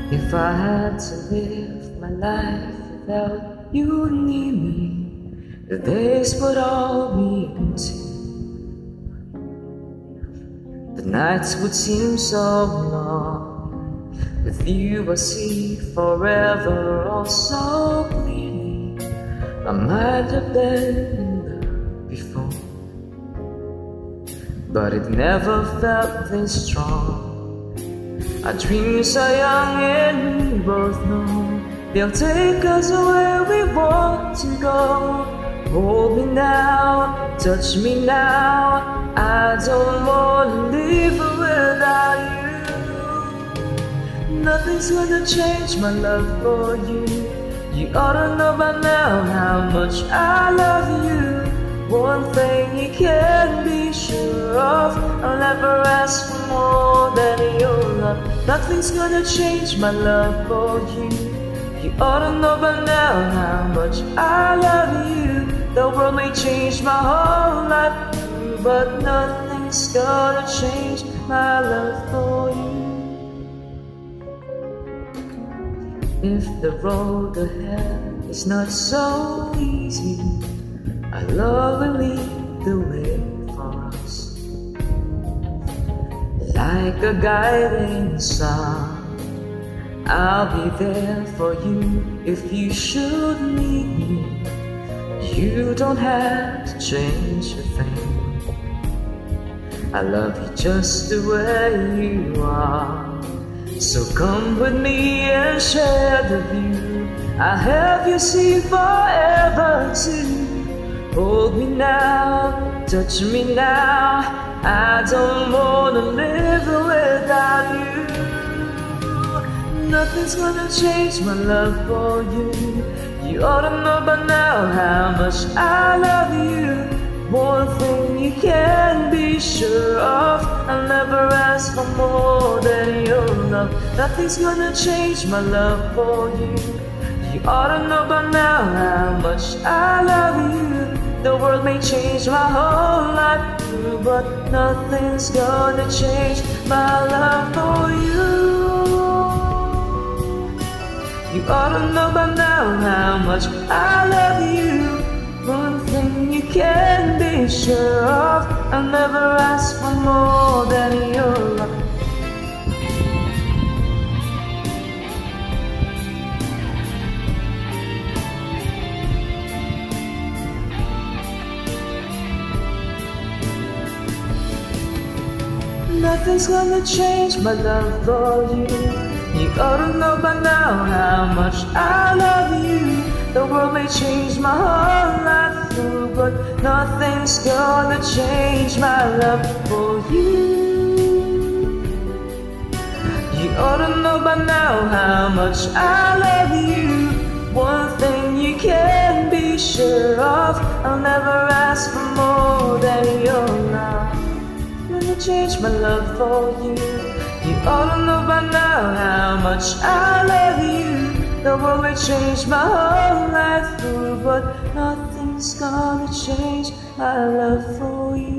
If I had to live my life without you near me, the days would all be empty. The nights would seem so long. With you I see forever all so clearly. I might have been in love before, but it never felt this strong. Our dreams are young and we both know they'll take us where we want to go. Hold me now, touch me now, I don't wanna live without you. Nothing's gonna change my love for you. You ought to know by now how much I love you. One thing you can be sure of, I'll never ask for more than your love. Nothing's gonna change my love for you. You ought to know by now how much I love you. The world may change my whole life too, but nothing's gonna change my love for you. If the road ahead is not so easy, our love will lead the way for us, like a guiding star. I'll be there for you if you should need me. You don't have to change a thing. I love you just the way you are. So come with me and share the view. I'll help you see forever too. Hold me now, touch me now, I don't wanna live without you. Nothing's gonna change my love for you. You ought to know by now how much I love you. One thing you can be sure of, I'll never ask for more than your love. Nothing's gonna change my love for you. You ought to know by now how much I love you. The world may change my whole life too, but nothing's gonna change my love for you. You ought to know by now how much I love you. One thing you can be sure of, I'll never ask for more than your love. Nothing's gonna change my love for you. You ought to know by now how much I love you. The world may change my whole life through, but nothing's gonna change my love for you. You ought to know by now how much I love you. One thing you can be sure of, I'll never ask for more than your love. Never change my love for you. You ought to know by now how much I love you. The world may change my whole life through, but nothing's gonna change my love for you.